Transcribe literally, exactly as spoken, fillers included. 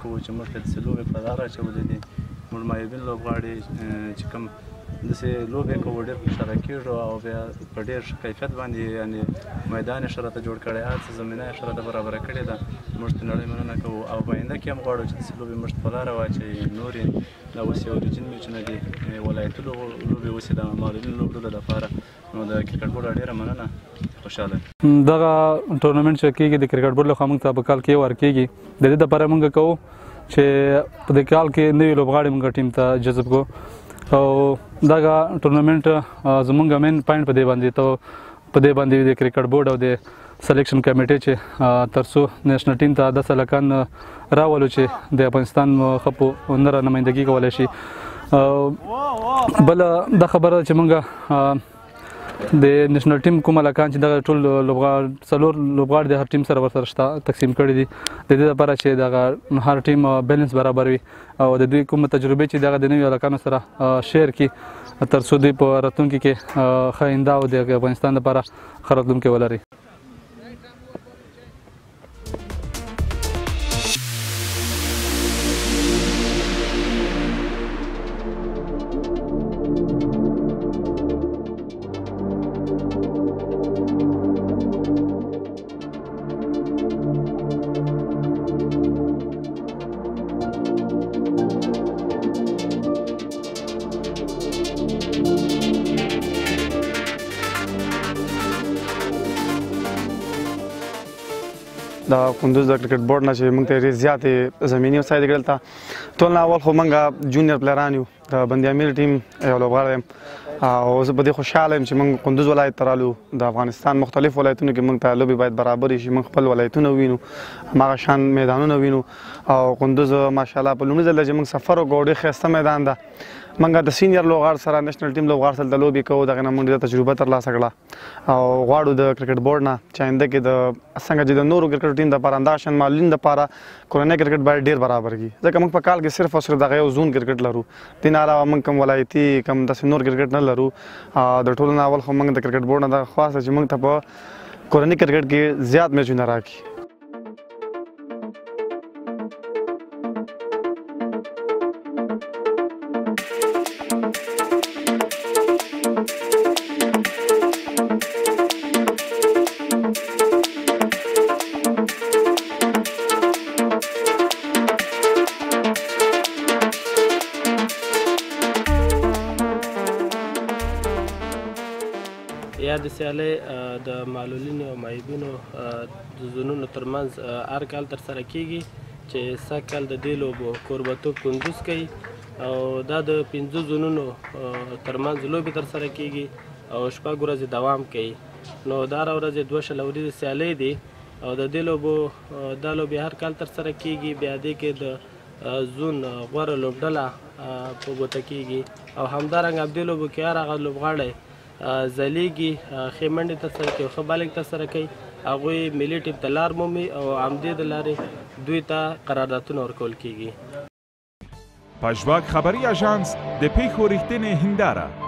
کوو چې موږ ته داسې لوبې په لاره اچولې دي. موږ معیوبین لوبغاړي چې کوم داسې لوبې کوو ډېر خوشحاله کېږو او بیا په ډېر ښه کیفیت باندې یعنې میدان یې ښه راته جوړ کړی، هر څه زمینه یې ښه راته برابره کړې ده. موږ د نړۍ مننه کوو او په آینده کې هم غواړو چې داسې لوبې موږ ته په لاره واچوي. نورې دا اوس یو ریجن میچونه دي، ولایتي لوبې اوس یې د معلولینو لوبډلو لپاره. نو د کرکټ بورډ ډېره مننه، خوشحاله. دغه ټورنمنټ چې کېږي د کرکټ بورډ لخوا موږ ته په کال کې یو وار کېږي. د دې دپاره موږ کوو چې په دې کال کې نوي لوبغاړي موږ ټیم ته جذب کړو او دغه ټورنمنټ زموږ مین پوینټ په دې باندې ته په دې باندې د کرکټ بورډ او د سلیکشن کمیټې چې تر څو نیشنل ټیم ته داسې هلکان راولو چې د افغانستان ښه په نره نمایندګي کولی شي. بله دا خبره چې موږ د نیشنل ټیم کوم هلکان چې دغه ټول لوبغاړي څلور لوبغاړي د هر ټیم سره ورسره شته تقسیم کړي دي د دې لپاره چې دغه هر ټیم بیلنس برابر وي او د دوی کومه تجربې چې دغه د نویو هلکانو سره شیر کړي تر څو دوی په راتلونکي کې ښه آینده او د افغانستان لپاره ښه راتلونکی ولري. د کندوز د کرکټ بورډ نه چې موږ ته ډېرې زیاتې زمیني وسایل دلته. ټول نه اول خو موږ جونیئر پلیران یو، د بندي امیر ټیم یو لوبغاړی یم او زه په دې خوشحاله یم چې موږ کندوز ولایت ته رالو. د افغانستان مختلف ولایتونو کې موږ ته لوبې باید برابرې شي، موږ خپل ولایتونه ووینو، هماغه شان میدانونه وینو او کندوز ماشاءالله په لومړي ځل چې موږ سفر وکړو ډېر ښایسته میدان ده. موږ د سینیر لوبغاړ سره نیشنل ټیم لوبغاړ سره د لوبې کوو، دغې نه موږ ډېره تجربه ترلاسه کړه او غواړو د کرکټ بورډ نه چې آینده کې د څنګه چې د نورو کرکټ ټیم دپاره همدغه شان معلولین دپاره کورنی کرکټ باید ډېر برابر کړي، ځکه موږ په کال کې صرف او صرف دغه یو زون کرکټ لرو. دې نه علاوه موږ کوم ولایتي کوم داسې نور کرکټ نه لرو. د ټولو نه اول خو موږ د کرکټ بورډ نه دغه خواست ده چې موږ ته په کورني کرکټ کې زیات میچونه راکړي. یا د سیالۍ د معلولینو او معیوبینو د زونونو ترمنځ هر کال ترسره کیږي چې سږ کال د دې لوبو کوربتوب کندوز کوي او دا د پنځو زونونو ترمنځ لوبې ترسره کیږي او شپږ ورځې دوام کوي. نو دا هره ورځ دوه شل ورځې سیالۍ دي او د دې لوبو دا لوبې هر کال ترسره کیږي. بیا دې کې د زون غوره لوبډله په ګوته کیږي او همدارنګه په دې لوبو کې هر هغه لوبغاړی ځلیږي ښې منډې ترسره کوي او ښه بالنګ ترسره کوي، هغوی ملي ټیم ته لار مومي او همدې د لارې دوی ته قراردادونه ورکول کیږي. پژواک خبري اژانس د پیښو ریښتینې هنداره